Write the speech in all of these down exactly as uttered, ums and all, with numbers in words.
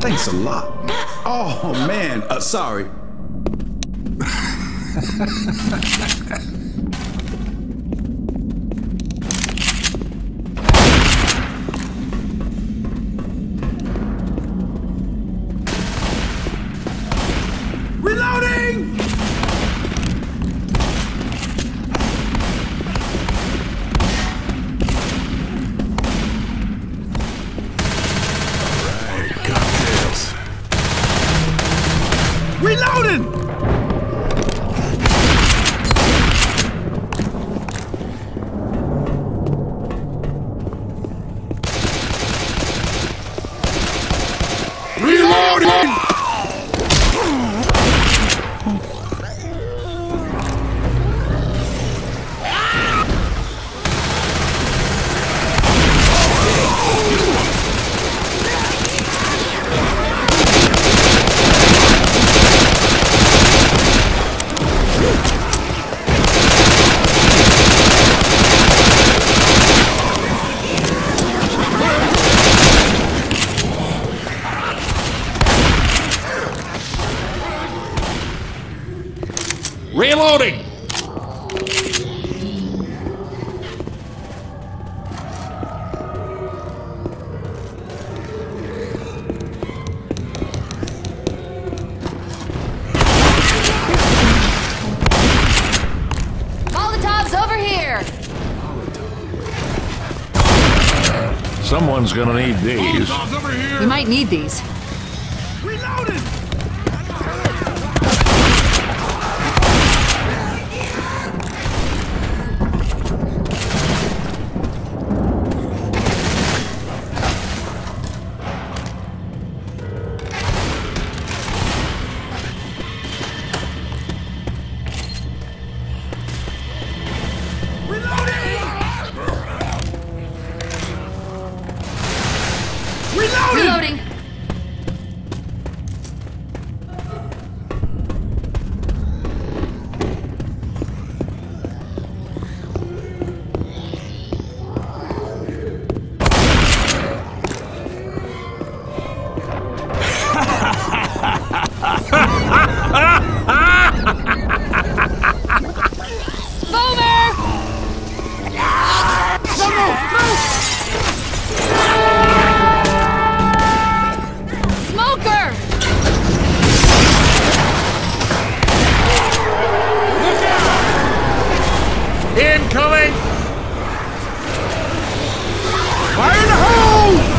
Thanks a lot. Oh, man. Uh, sorry. Reloading! Reloading! Reloading! Reloading! Molotov's over here! Someone's gonna need these. Over here. We might need these. Reloading! Reloading! Boomer! Smoker! Incoming! Fire in the hole!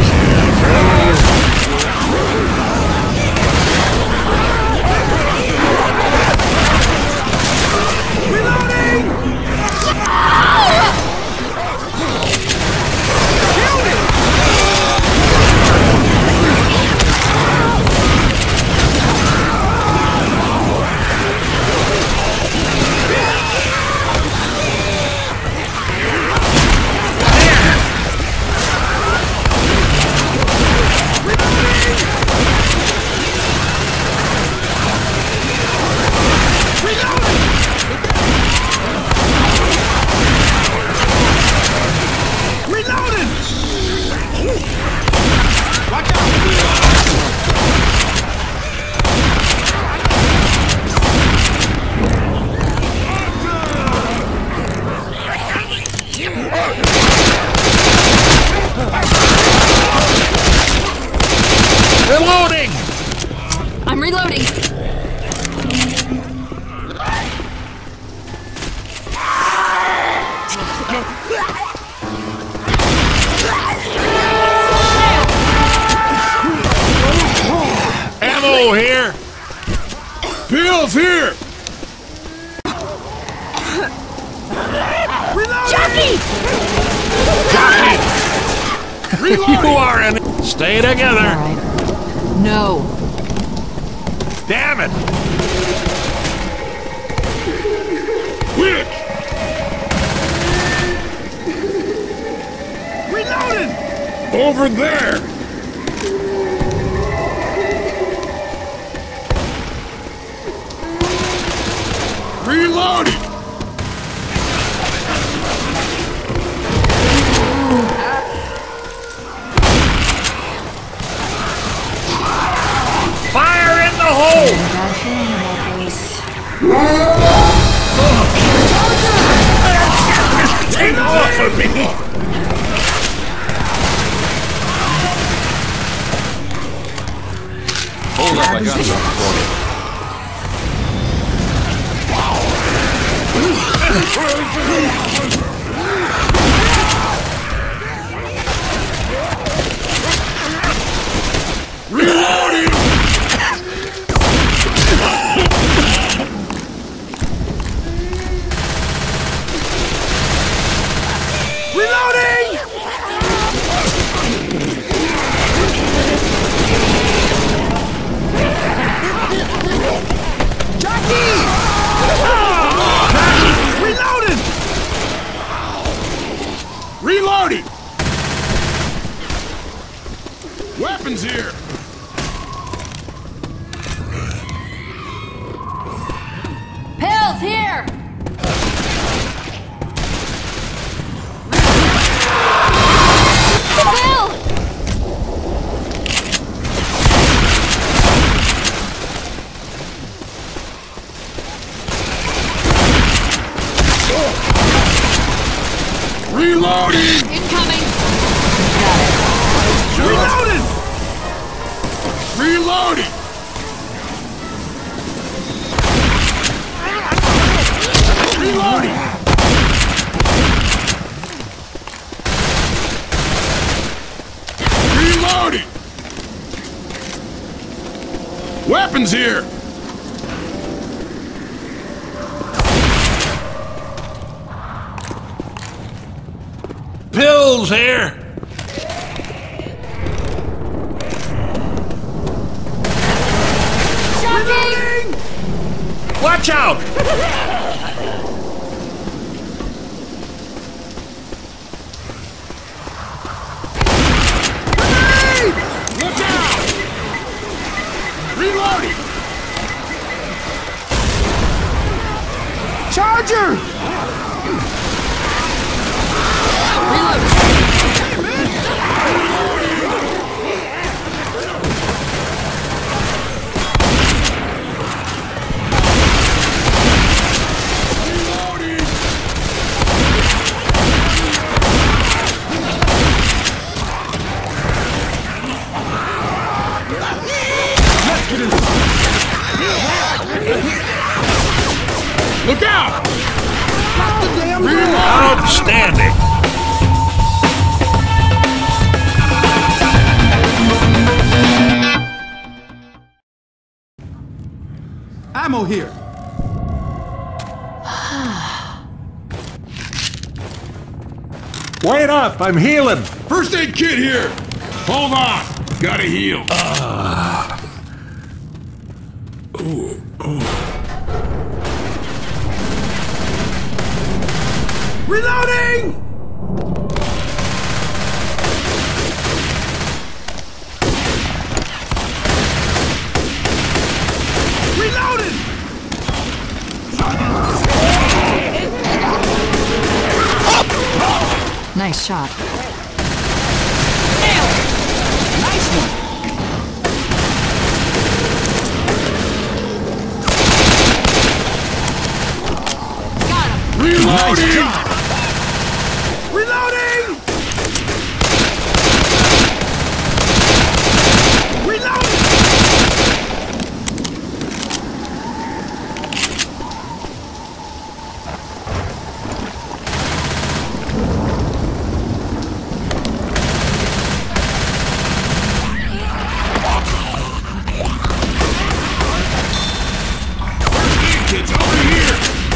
Reloading! I'm reloading. Ammo here! Pills here! Jockey! You are in. Stay together. All right. No. Damn it! Quick! Reloading! Over there! Reloading! Hold up, I got something for you. Reloading! Reloading! Jackie! Reloading! Reloading! Weapons here! Pills here! Pill! Reloading! Incoming! Reloading! Reloading! Reloading! Reloading! Weapons here! Pills here! Shocking! Watch out! Look out! Reloading! Charger! Reloading! Look out! Reloading! Outstanding! Ammo here! Wait up, I'm healing! First aid kit here! Hold on! Gotta heal. Ooh, ooh. Reloading! Reloading! Nice shot. Nice one! Got him! Reloading! Reloading! Reloading! It's over here!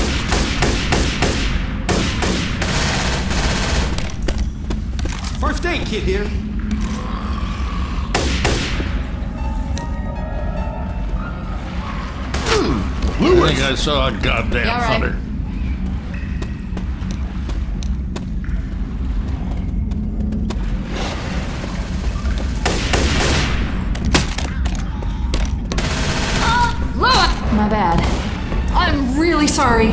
First aid kit here. I think I saw a goddamn You all right? hunter. Look! My bad. I'm really sorry.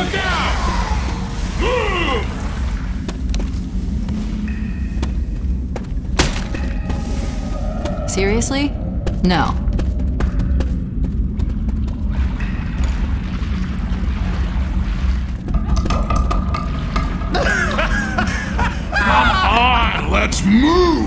Look out! Move! Seriously? No. Come on, let's move!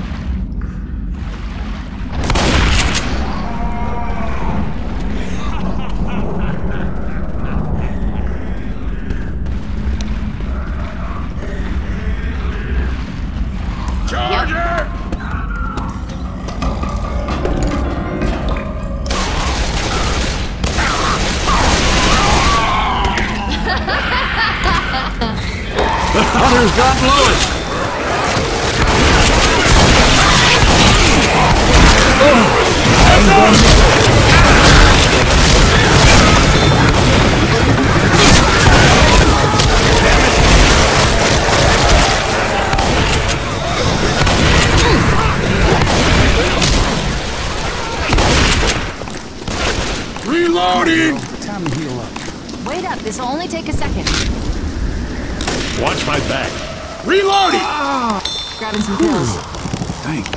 Charger! Others got Lewis. Reloading! Time to heal up. Wait up, this'll only take a second. Watch my back. Reloading! Grabbing some pills. Thanks.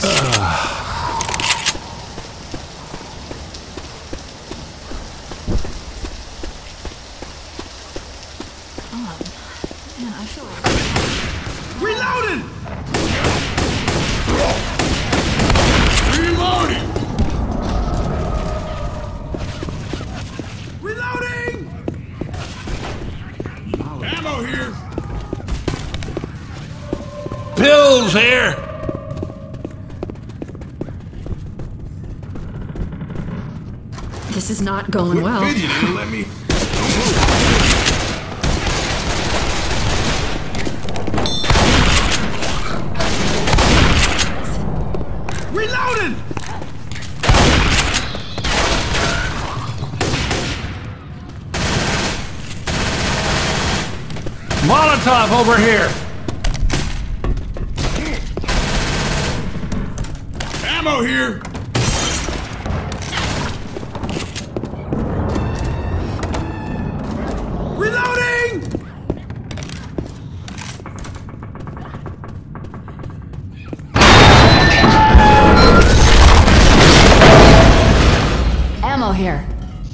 Yeah, I feel like... Reloading! Reloading! Reloading! Ammo here! Pills here. This is not going well. Fidgeting and let me... Reloading! Molotov over here. Ammo here! Reloading! Ammo here.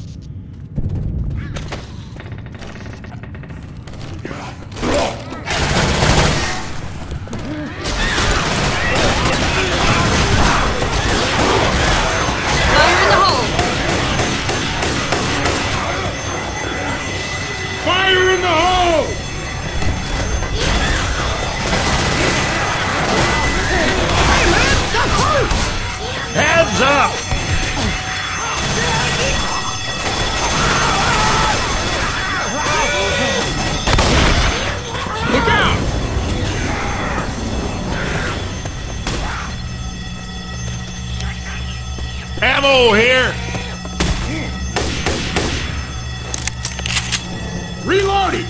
Fire in the hole! Fire in the hole! Heads up. Look out! Ammo here. Reloading!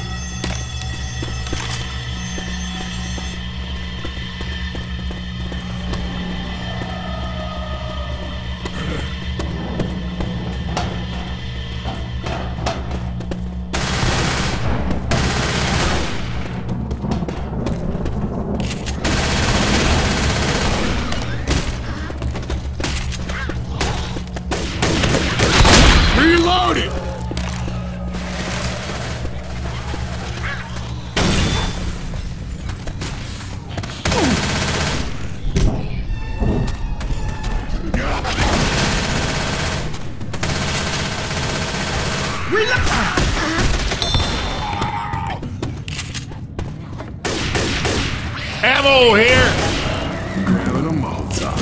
Reloading! Ammo here. Grabbing a Molotov.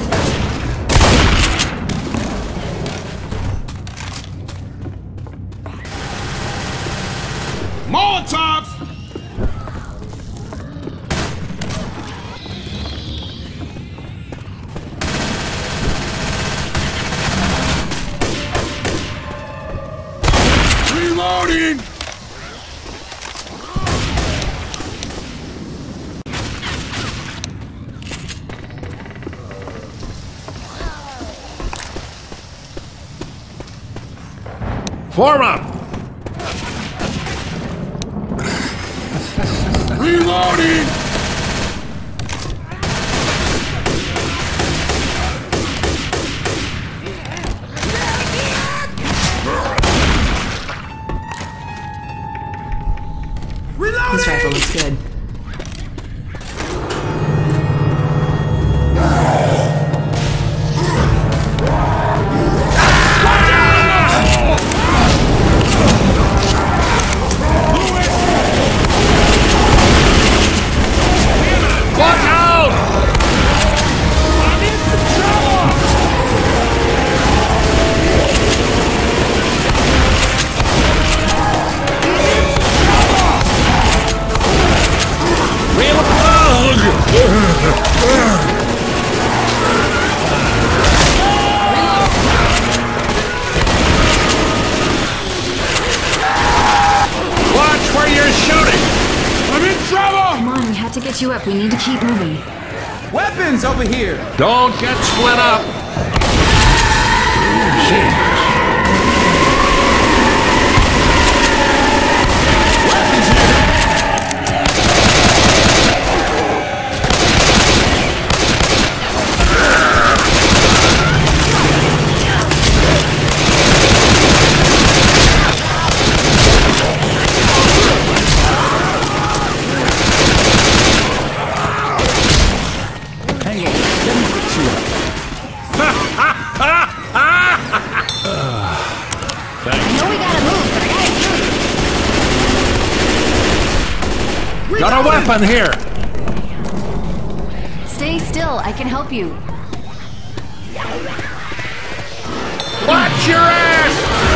Molotov! Reloading! Form up. Reloading! This rifle looks good. Watch out! I'm in some trouble! Watch where you're shooting! I'm in trouble! Come on, we had to get you up. We need to keep moving. Weapons over here! Don't get split up! Hang on, let me fix you up. I know we gotta move, but I gotta shoot. Got a weapon here! Stay still. I can help you. Watch your ass!